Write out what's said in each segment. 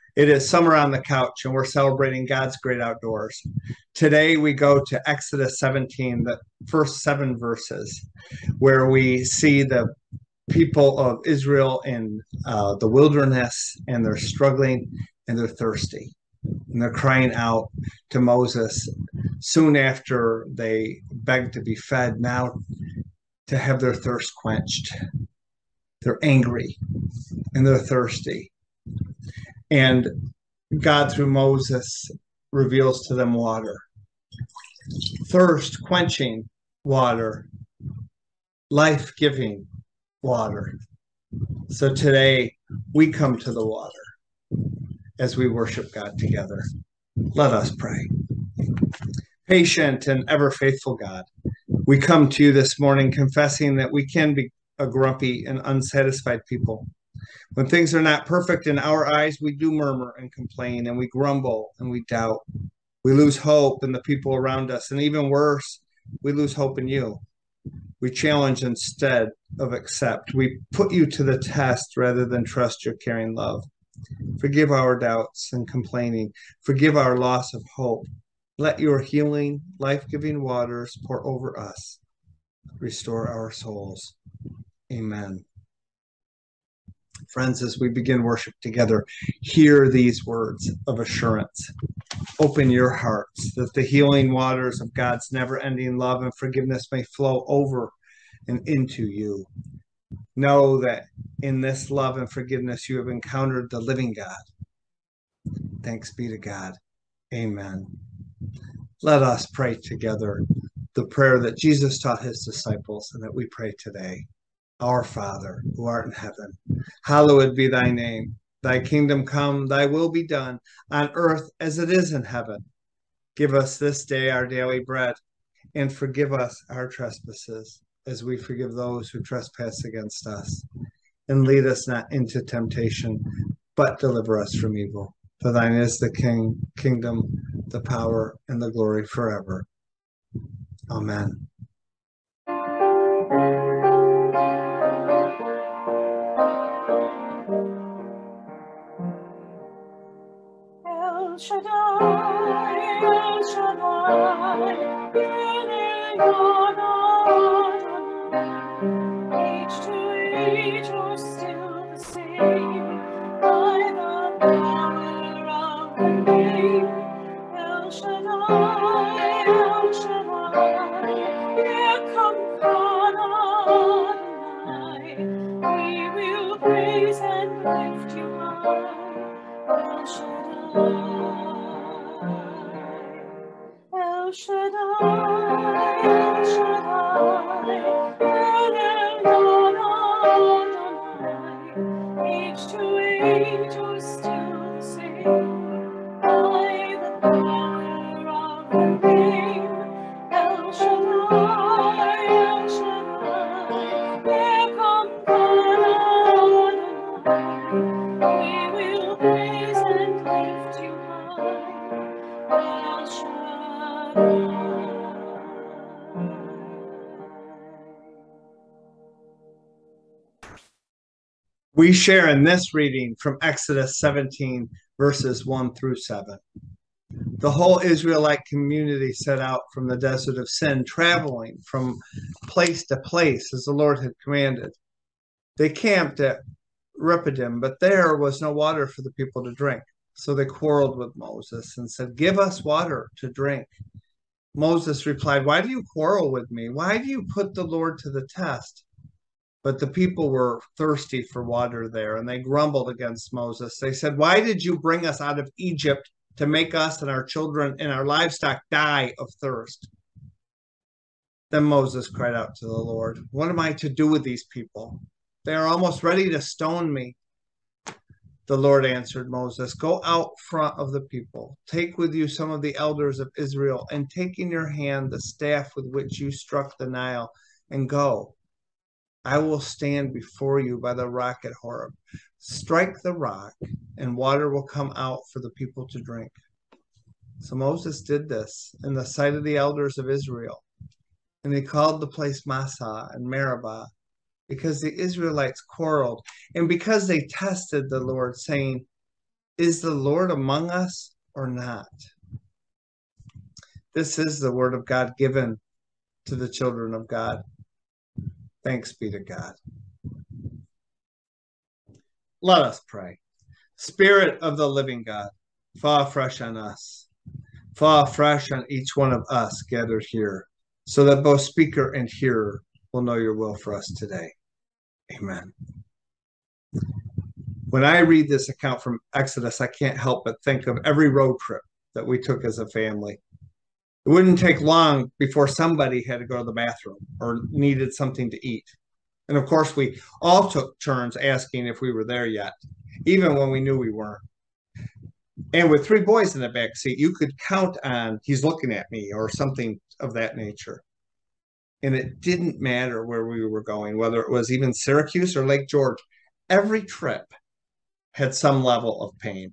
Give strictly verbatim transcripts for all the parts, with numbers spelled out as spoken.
It is summer on the couch, and we're celebrating God's great outdoors. Today, we go to Exodus seventeen, the first seven verses, where we see the people of Israel in uh, the wilderness, and they're struggling and they're thirsty. And they're crying out to Moses soon after they beg to be fed, now to have their thirst quenched. They're angry and they're thirsty. And God, through Moses, reveals to them water, thirst quenching water, life giving water. So today we come to the water as we worship God together. Let us pray. Patient and ever faithful God, we come to you this morning confessing that we can be a grumpy and unsatisfied people. When things are not perfect in our eyes, we do murmur and complain, and we grumble and we doubt. We lose hope in the people around us, and even worse, we lose hope in you. We challenge instead of accept. We put you to the test rather than trust your caring love. Forgive our doubts and complaining. Forgive our loss of hope. Let your healing, life-giving waters pour over us. Restore our souls. Amen. Friends, as we begin worship together, hear these words of assurance. Open your hearts that the healing waters of God's never-ending love and forgiveness may flow over and into you. Know that in this love and forgiveness you have encountered the living God. Thanks be to God. Amen. Let us pray together the prayer that Jesus taught his disciples and that we pray today. Our Father, who art in heaven, hallowed be thy name. Thy kingdom come, thy will be done, on earth as it is in heaven. Give us this day our daily bread, and forgive us our trespasses, as we forgive those who trespass against us. And lead us not into temptation, but deliver us from evil. For thine is the king, kingdom, the power, and the glory forever. Amen. El Shaddai, El Shaddai, El Adonai. Age to age you're still the same, by the power of the name. El Shaddai, El Shaddai, here come Adonai. We will praise and lift you high. El Shaddai, El Shaddai, El Shaddai, El Adonai. Age to age you're still the same, by the power of the name. El Shaddai, El Shaddai, here come Adonai. We will praise and lift you high, El Shaddai. We share in this reading from Exodus seventeen, verses one through seven. The whole Israelite community set out from the desert of Sin, traveling from place to place as the Lord had commanded. They camped at Rephidim, but there was no water for the people to drink. So they quarreled with Moses and said, "Give us water to drink." Moses replied, "Why do you quarrel with me? Why do you put the Lord to the test?" But the people were thirsty for water there, and they grumbled against Moses. They said, "Why did you bring us out of Egypt to make us and our children and our livestock die of thirst?" Then Moses cried out to the Lord, "What am I to do with these people? They are almost ready to stone me." The Lord answered Moses, "Go out front of the people. Take with you some of the elders of Israel, and take in your hand the staff with which you struck the Nile, and go. I will stand before you by the rock at Horeb. Strike the rock, and water will come out for the people to drink." So Moses did this in the sight of the elders of Israel, and he called the place Massah and Meribah, because the Israelites quarreled, and because they tested the Lord, saying, Is the Lord among us or not? This is the word of God given to the children of God. Thanks be to God. Let us pray. Spirit of the living God, fall fresh on us. Fall fresh on each one of us gathered here, so that both speaker and hearer will know your will for us today. Amen. When I read this account from Exodus, I can't help but think of every road trip that we took as a family. It wouldn't take long before somebody had to go to the bathroom or needed something to eat. And of course, we all took turns asking if we were there yet, even when we knew we weren't. And with three boys in the back seat, you could count on he's looking at me or something of that nature. And it didn't matter where we were going, whether it was even Syracuse or Lake George. Every trip had some level of pain.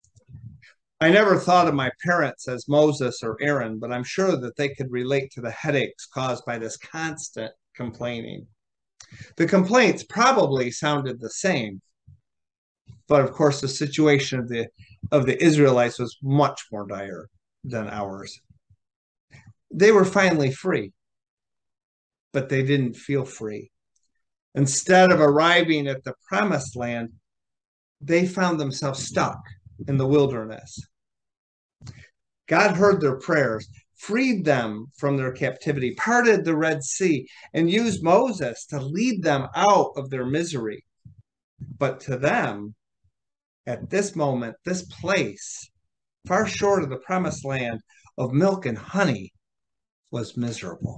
I never thought of my parents as Moses or Aaron, but I'm sure that they could relate to the headaches caused by this constant complaining. The complaints probably sounded the same, but of course the situation of the of the Israelites was much more dire than ours. They were finally free, but they didn't feel free. Instead of arriving at the promised land, they found themselves stuck in the wilderness. God heard their prayers, freed them from their captivity, parted the Red Sea, and used Moses to lead them out of their misery. But to them, at this moment, this place, far short of the promised land of milk and honey, was miserable.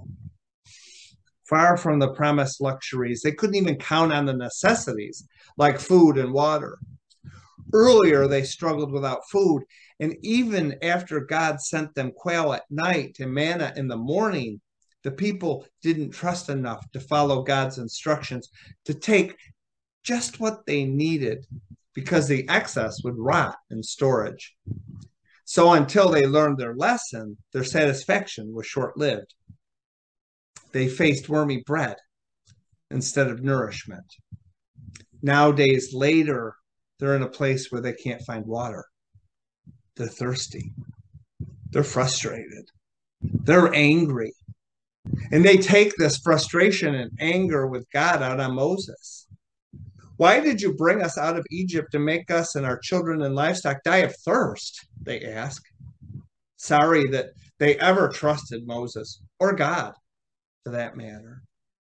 Far from the promised luxuries, they couldn't even count on the necessities like food and water. Earlier, they struggled without food, and even after God sent them quail at night and manna in the morning, the people didn't trust enough to follow God's instructions to take just what they needed, because the excess would rot in storage. So until they learned their lesson, their satisfaction was short-lived. They faced wormy bread instead of nourishment. Now, days later, they're in a place where they can't find water. They're thirsty. They're frustrated. They're angry. And they take this frustration and anger with God out on Moses. Why did you bring us out of Egypt and make us and our children and livestock die of thirst? They ask. Sorry that they ever trusted Moses or God, for that matter.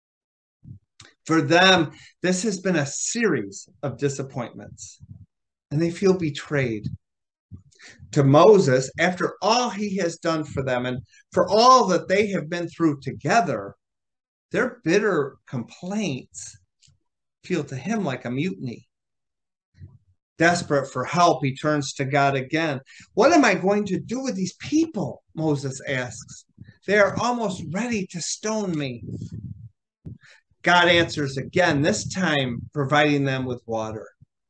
For them, this has been a series of disappointments, and they feel betrayed. To Moses, after all he has done for them and for all that they have been through together, their bitter complaints feel to him like a mutiny. Desperate for help, he turns to God again. What am I going to do with these people? Moses asks. They are almost ready to stone me. God answers again, this time providing them with water.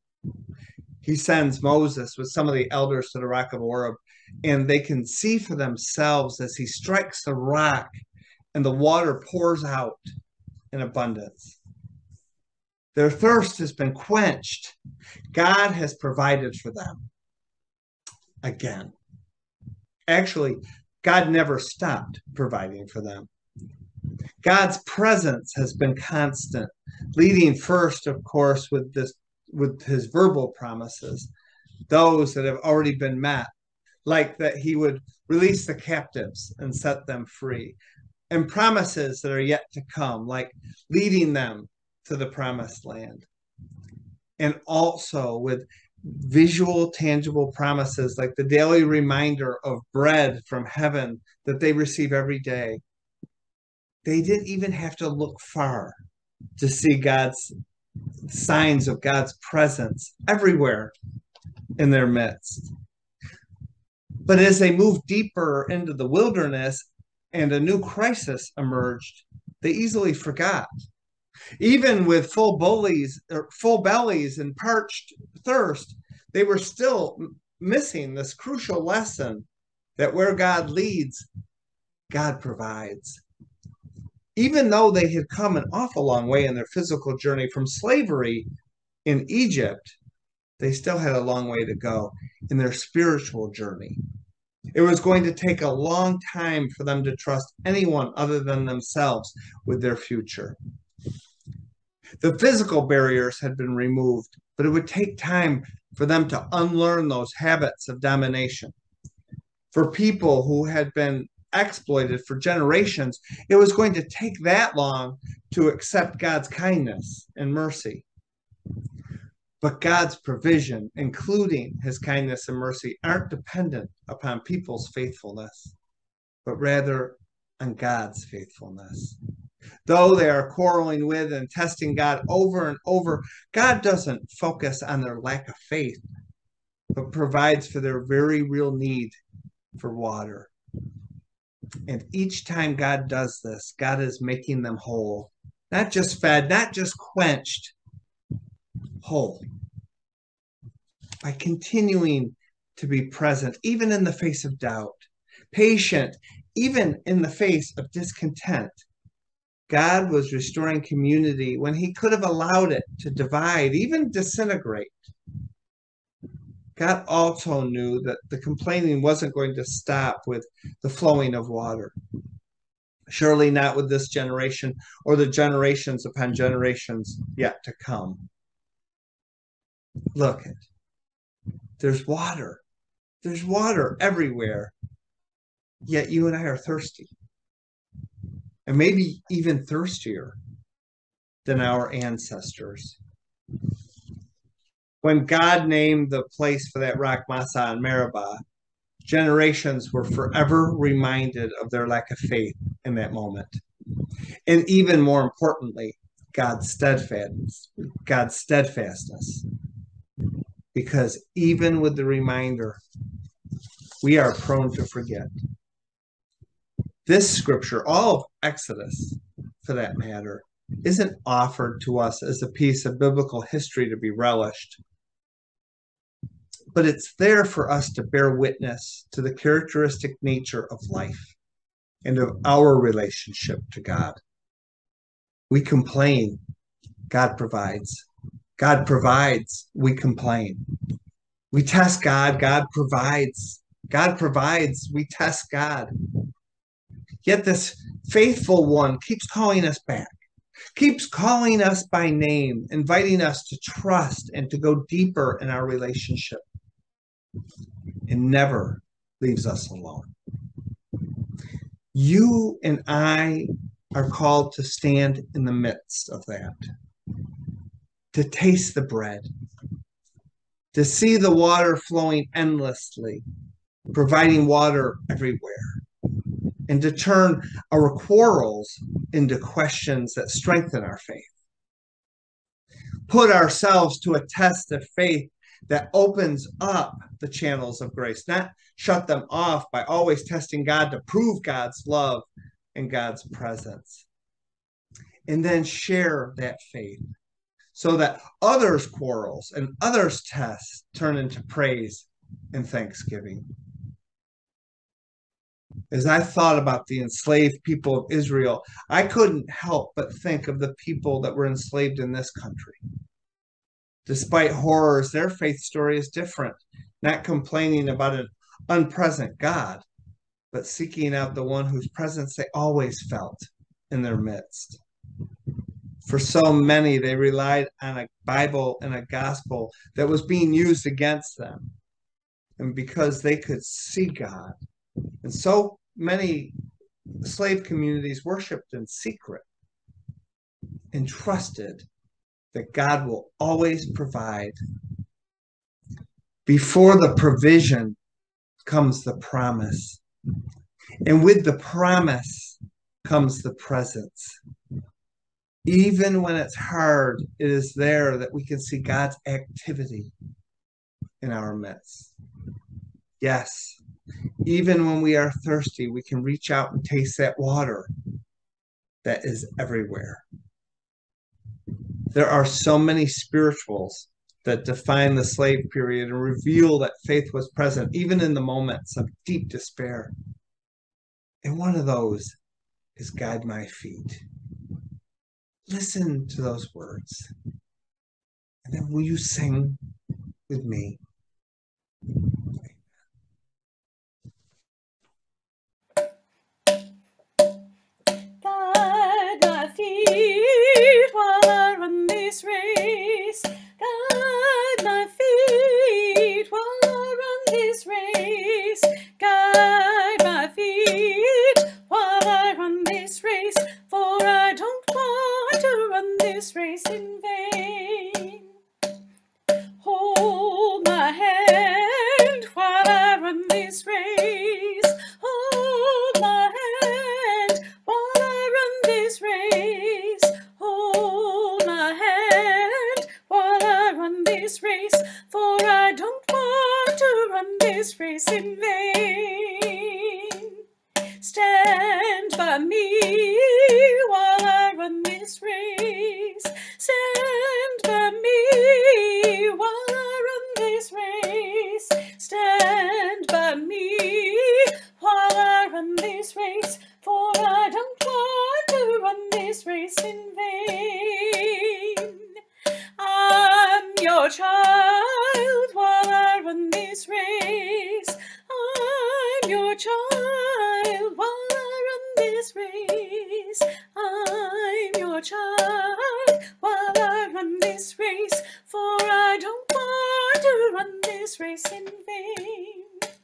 He sends Moses with some of the elders to the rock of Oreb, and they can see for themselves as he strikes the rock and the water pours out in abundance. Their thirst has been quenched. God has provided for them again. Actually, God never stopped providing for them. God's presence has been constant, leading first, of course, with this, with his verbal promises, those that have already been met, like that he would release the captives and set them free, and promises that are yet to come, like leading them to the promised land. And also with visual, tangible promises like the daily reminder of bread from heaven that they receive every day. They didn't even have to look far to see God's signs of God's presence everywhere in their midst. But as they moved deeper into the wilderness and a new crisis emerged, they easily forgot. Even with full bellies, or full bellies and parched thirst, they were still missing this crucial lesson that where God leads, God provides. Even though they had come an awful long way in their physical journey from slavery in Egypt, they still had a long way to go in their spiritual journey. It was going to take a long time for them to trust anyone other than themselves with their future. The physical barriers had been removed, but it would take time for them to unlearn those habits of domination. For people who had been exploited for generations, it was going to take that long to accept God's kindness and mercy. But God's provision, including his kindness and mercy, aren't dependent upon people's faithfulness, but rather on God's faithfulness. Though they are quarreling with and testing God over and over, God doesn't focus on their lack of faith, but provides for their very real need for water. And each time God does this, God is making them whole, not just fed, not just quenched, whole. By continuing to be present, even in the face of doubt, patient, even in the face of discontent. God was restoring community when he could have allowed it to divide, even disintegrate. God also knew that the complaining wasn't going to stop with the flowing of water. Surely not with this generation or the generations upon generations yet to come. Look, there's water. There's water everywhere. Yet you and I are thirsty. And maybe even thirstier than our ancestors. When God named the place for that rock Massah and Meribah, generations were forever reminded of their lack of faith in that moment. And even more importantly, God's steadfastness. God's steadfastness. Because even with the reminder, we are prone to forget. This scripture, all of Exodus for that matter, isn't offered to us as a piece of biblical history to be relished. But it's there for us to bear witness to the characteristic nature of life and of our relationship to God. We complain, God provides. God provides, we complain. We test God, God provides. God provides, we test God. Yet this faithful one keeps calling us back, keeps calling us by name, inviting us to trust and to go deeper in our relationship, and never leaves us alone. You and I are called to stand in the midst of that, to taste the bread, to see the water flowing endlessly, providing water everywhere, and to turn our quarrels into questions that strengthen our faith. Put ourselves to a test of faith that opens up the channels of grace, not shut them off by always testing God to prove God's love and God's presence. And then share that faith so that others' quarrels and others' tests turn into praise and thanksgiving. As I thought about the enslaved people of Israel, I couldn't help but think of the people that were enslaved in this country. Despite horrors, their faith story is different, not complaining about an unpresent God, but seeking out the one whose presence they always felt in their midst. For so many, they relied on a Bible and a gospel that was being used against them. And because they could see God, and so many slave communities worshiped in secret and trusted that God will always provide. Before the provision comes the promise. And with the promise comes the presence. Even when it's hard, it is there that we can see God's activity in our midst. Yes, even when we are thirsty, we can reach out and taste that water that is everywhere. There are so many spirituals that define the slave period and reveal that faith was present, even in the moments of deep despair. And one of those is "Guide my feet." Listen to those words. And then will you sing with me. Guide my feet while I run this race. Guide my feet while I run this race. Guide my feet while I run this race. For I don't want to run this race in vain. Hold my hand while I run this race. Hold my hand while I run this race. Hold my hand while I run this race. For I don't want to run this race in vain. Stand by me while I run this race. Stand by me while I run this race. Stand by me while I run this race. For I don't want to run this race in vain. I'm your child while I run this race. I'm your child while I run this race. I'm your child while I run this race. For I don't want to run this race in vain.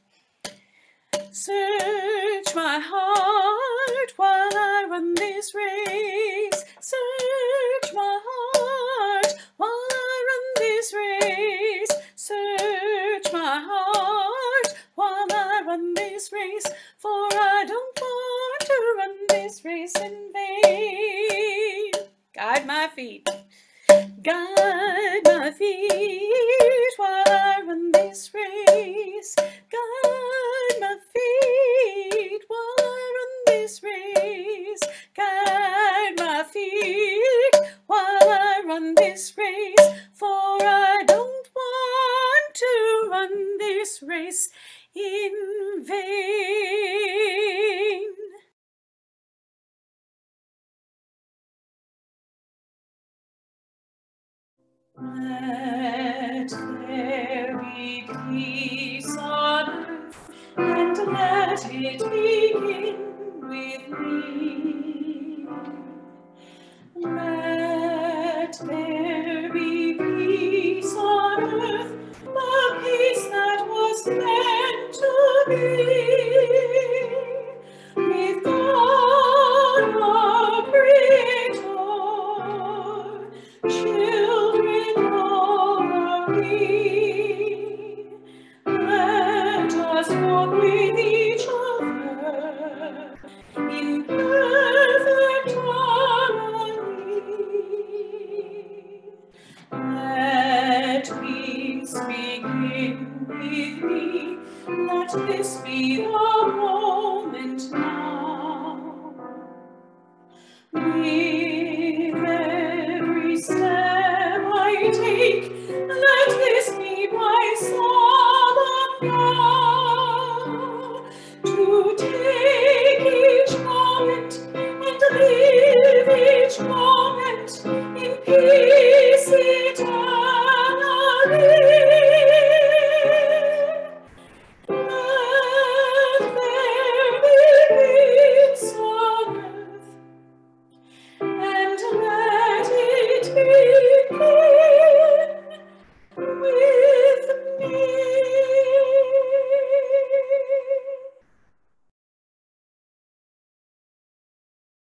Search my heart while I run this race. Search my heart while I run this race. Search my heart while I run this race. For I don't want to run this race in vain. Guide my feet. Guide my feet while I run this race. Guide my feet while I run this race. Guide my feet while I run this race. For I don't want to run this race in vain. Let there be peace on earth, and let it begin with me. Let there be peace on earth, the peace that was meant to be. With God our Creator, children all are we. Let us walk with each other in perfect harmony. Let peace begin with me. Let this be the moment now. We